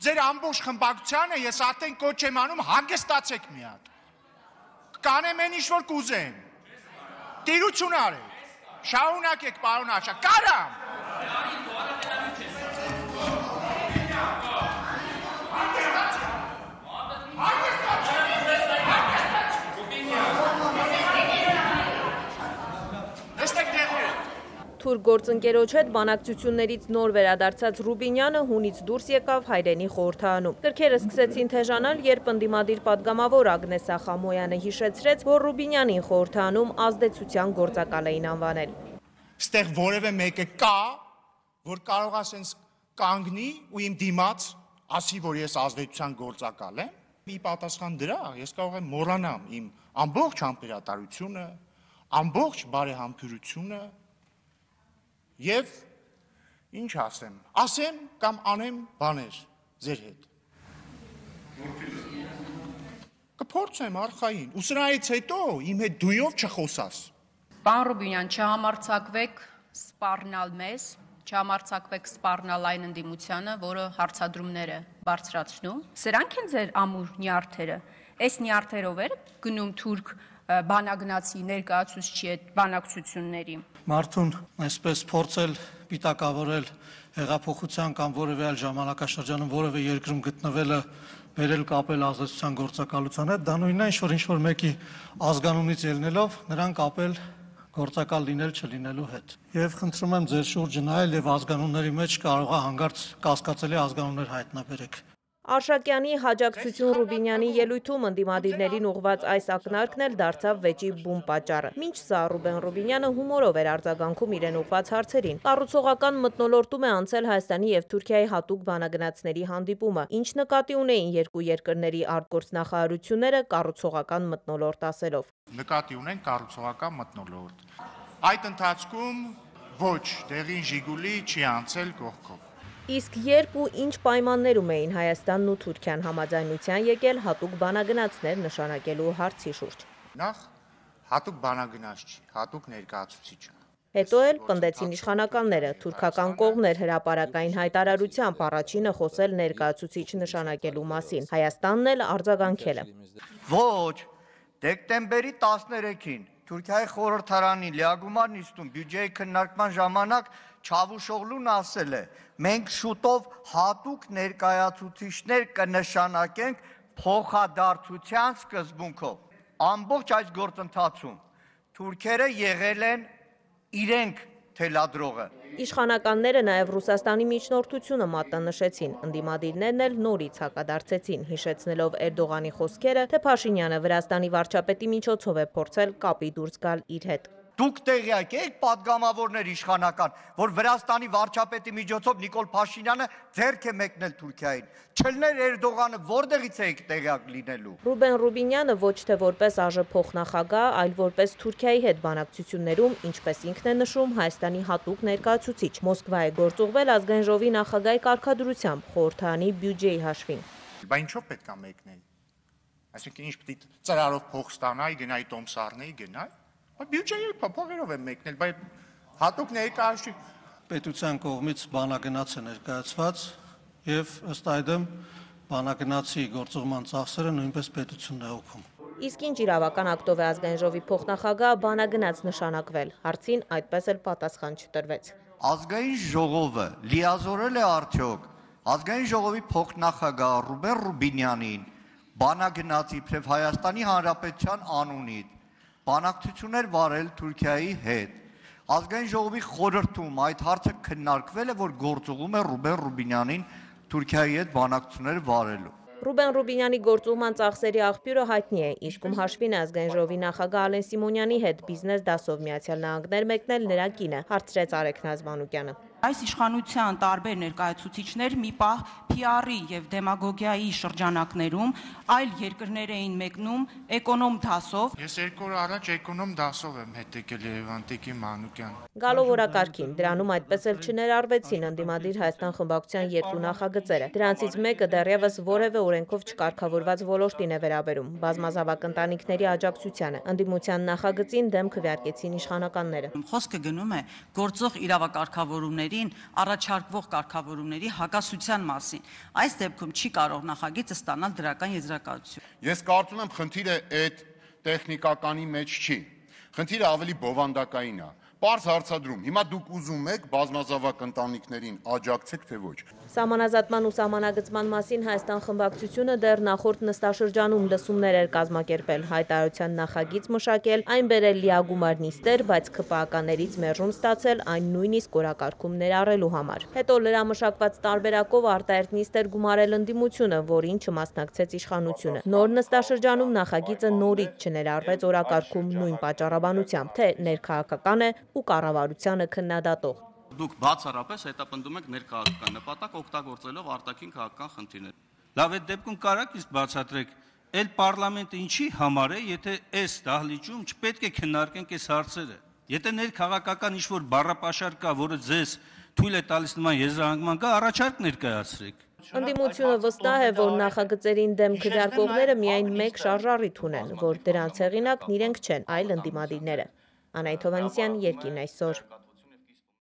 ձեր ամբողջ խմբակցությանը ես արդեն կոչ եմ անում հանգստացեք մի հատ։ Կանեմ են ինչ որ կուզեն։ Տիրություն արեք։ Շարունակեք, պարոն Աշակ, կարամ։ Թուրք գործընկերոջ հետ բանակցություններից նոր վերադարձած Ռուբինյանը հունից դուրս եկավ հայրենի խորհրդարանում։ Կրքերը սկսեցին թեժանալ, երբ ընդդիմադիր պատգամավոր Ագնեսա Խամոյանը հիշեցրեց, որ Ռուբինյանին խորհրդարանում ազդեցության գործակալ էին անվանել։ Ստեղ որևէ մեկը կա, որ կարող ասենց կանգնի ու իմ դիմաց ասի, որ ես ազդեցության գործակալ եմ։ Ի պատասխան դրա ես կարող եմ մոռանամ իմ ամբողջ համբերատարությունը, ամբողջ բարեհամբերությունը եւ ինչ ասեմ կամ անեմ բաներ ձեր հետ։ Կփորձեմ արխային, ու սրանից հետո իմ հետ դույով չխոսաս։ Պարոն Ռուբինյան, չհամարձակվեք սպառնալ մեզ, չհամարձակվեք սպառնալ այն ընդդիմությանը, որը հարցադրումներ է բարձրացնում։ Սրանք են ձեր ամուր նյարդերը։ Այս նյարդերով էր գնում թուրք բանագնացի ներկայացուցչի հետ բանակցությունների։ Մարդուն այսպես փորձել պիտակավորել հեղափոխության կամ որևէ այլ ժամանակաշրջանում որևէ երկրում գտնվելը վերել կապել ազդեցության գործակալության հետ, դա նույնն է, ինչ որ մեկի ազգանունից ելնելով նրան կապել գործակալ լինել չլինելու հետ։ Եվ խնդրում եմ ձեր շուրջը նայել եւ ազգանունների մեջ կարող է հանգարց կասկածելի ազգանուններ հայտնաբերեք։ Արշակյանի հաջակցություն Ռուբինյանի ելույթում ընդդիմադիրներին ուղված այս ակնարկն էլ դարձավ վեճի բում պատճառը։ Մինչ սա Ռուբեն Ռուբինյանը հումորով էր արձագանքում իրեն ուղված հարցերին։ Կառուցողական մթնոլորտում է անցել Հայաստանի եւ Թուրքիայի հատուկ բանագնացների հանդիպումը։ Ինչ նկատի ունեին երկու երկրների արտգործնախարարությունները կառուցողական մթնոլորտ ասելով։ Նկատի ունեն կառուցողական մթնոլորտ։ Այդ ընթացքում ոչ դեղին Ժիգուլի չի անցել կողքով։ Իսկ երբ ու ինչ պայմաններում էին Հայաստանն ու Թուրքիան համաձայնության եկել հատուկ բանագնացներ նշանակելու հարցի շուրջ։ Նախ հատուկ բանագնաց չի, հատուկ ներկայացուցիչ է։ Հետո էլ պնդեցին իշխանականները, թուրքական կողմն էր հրապարակային հայտարարությամբ առաջինը խոսել ներկայացուցիչ նշանակելու մասին։ Հայաստանն էլ արձագանքել է։ Ոչ, դեկտեմբերի 13-ին Թուրքիայի խորհրդարանի լիագումար նիստում բյուջեի քննարկման ժամանակ Չավուշօղլուն ասել է. մենք շուտով հատուկ ներկայացուցիչներ կնշանակենք փոխադարձության սկզբունքով։ Ամբողջ այս գործընթացում թուրքերը եղել են իրենք թելադրողը։ Իշխանականները նաև Ռուսաստանի միջնորդությունը մատնանշեցին, ընդդիմադիրներն էլ նորից հակադարձեցին, հիշեցնելով Էրդողանի խոսքերը, թե Փաշինյանը Վրաստանի վարչապետի միջոցով է փորձել կապի դուրս գալ իր հետ։ Դուք տեղյակ եք, պատգամավորներ իշխանական, որ Վրաստանի վարչապետի միջոցով Նիկոլ Փաշինյանը ձեռք է մեկնել Թուրքիային։ Չլներ Էրդողանը որտեղից եք տեղյակ լինելու։ Ռուբեն Ռուբինյանը ոչ թե որպես ԱԺ փոխնախագահ, այլ որպես Թուրքիայի հետ բանակցություններում, ինչպես ինքն է նշում, Հայաստանի հատուկ ներկայացուցիչ Մոսկվա է գործուղվել ազգային ժողովի նախագահի կարգադրությամբ խորհրդարանի բյուջեի հաշվին։ Բա ինչով պետք է մեկնել։ Այսինքն ինչ պետք է ծրարով փող ստանայի, գնայի տոմսառնեի, գնայի։ Բյուջեի փոխերով եմ մեկնել, բայց հատուկ ներկայացուցիչ պետության կողմից բանագնաց է ներկայացված եւ ըստ այդմ բանագնացի գործողման ծախսերը նույնպես պետությունն է օգնում։ Իսկ ինչ իրավական ակտով է ազգային ժողովի փոխնախագահ բանագնաց նշանակվել, հարցին այդպես էլ պատասխան չտրվեց։ Ազգային ժողովը լիազորել է արդյոք ազգային ժողովի փոխնախագահ Ռուբեն Ռուբինյանին բանագնաց իբրև Հայաստանի Հանրապետության անունից բանակցություններ վարել Թուրքիայի հետ։ Ազգային ժողովի խորհրդում այդ հարցը քննարկվել է, որ գործուղում է Ռուբեն Ռուբինյանին Թուրքիայի հետ բանակցություններ վարելու։ Ռուբեն Ռուբինյանի գործուղման ծախսերի աղբյուրը հայտնի է, իսկում հաշվին է ազգային ժողովի նախագահ Ալեն Սիմոնյանի հետ բիզնես դասով Միացյալ Նահանգներ մեկնել նրա կինը, հարցրեց Արեգ Նազմանուկյանը։ Այս իշխանության տարբեր ներկայացուցիչներ մի պահ PR-ի եւ դեմագոգիայի շրջանակներում այլ երկրներ էին մեկնում էկոնոմ դասով։ Ես 2 օր առաջ էկոնոմ դասով եմ հետ եկել Երևան Տիկի Մանուկյան։ Գալով օրակարգին, դրանում այդպես էլ չներարվեցին ընդդիմադիր Հայաստան խմբակցության երկու նախագծերը։ Դրանցից մեկը դեռևս որևէ օրենքով չկարգավորված ոլորտին է վերաբերում, բազմազավակ ընտանիքների աջակցությանը։ Ընդդիմության նախագծին դեմ քվեարկեցին իշխանականները։ Խոսքը գնում է գործող իրավակարգավորումների երկրներին առաջարկվող կարգավորումների հակասության մասին։ Այս դեպքում չի կարող նախագիծը ստանալ դրական եզրակացություն։ Ես կարծում եմ խնդիրը այդ տեխնիկականի մեջ չի։ Խնդիրը ավելի բովանդակային է։ Պարզ հարցադրում։ Հիմա դուք ուզում եք բազմազավակ ընտանիքներին աջակցեք, թե ոչ։ Սահմանազատման ու սահմանագծման մասին Հայաստան խմբակցությունը դեռ նախորդ նստաշրջանում լսումներ էր կազմակերպել, հայտարարության նախագիծ մշակել, այն բերել լիագումար նիստեր, բայց ՔՊԱ-ներից մերժում ստացել այն նույնիսկ օրակարգում ներառելու համար։ Հետո լրամշակված տարբերակով արտահերթ նիստեր գումարել ընդդիմությունը, որին չմասնակցեց իշխանությունը։ Նոր նստաշրջանում նախագիծը նորից չներառվեց օրակարգում նույն պատճառաբանությամբ, թե ներքաղաքական է ու կառավարությանը քննադատող։ Դուք բացառապես հետապնդում եք ներքաղաքական նպատակ օգտագործելով արտաքին քաղաքական խնդիրներ։ Լավ, այդ դեպքում կարաք իսկ բացատրեք, այլ պարլամենտը ինչի համար է, եթե այս դահլիճում չպետք է քննարկենք այս հարցերը։ Եթե ներքաղաքական ինչ-որ բառապաշար կա, որը ձեզ թույլ է տալիս նման եզրահանգման կա, առաջարկ ներկայացրեք։ Ընդդիմությունը վստահ է, որ նախագծերին դեմ քվեարկողները միայն մեկ շարժառիթ ունեն, որ դրանց հեղինակն իրենք չեն, այլ ընդդիմադիրները։ Անահիտ Հովհաննիսյան, Երկիրն այսօր։